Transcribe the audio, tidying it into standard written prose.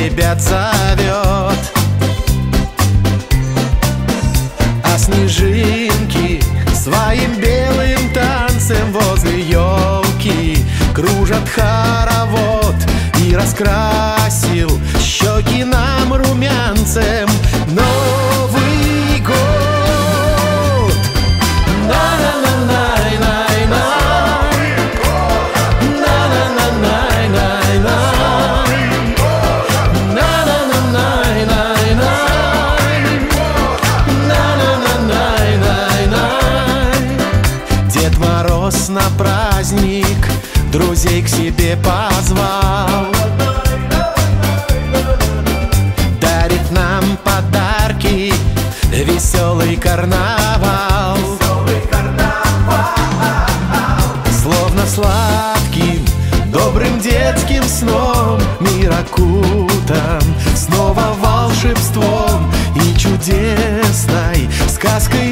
ребят зовет. А снежинки своим белым танцем возле елки кружат хоровод. И раскрасил щеки нам румянцем Новый год. На-на-на-най-най-най, на-на-на-най-най-най, на-на-на-най-най-най, на-на-на-най-най-най. Дед Мороз на праздник друзей к себе позвал, дарит нам подарки, веселый карнавал. Словно сладким, добрым детским сном мир окутан снова волшебством и чудесной сказкой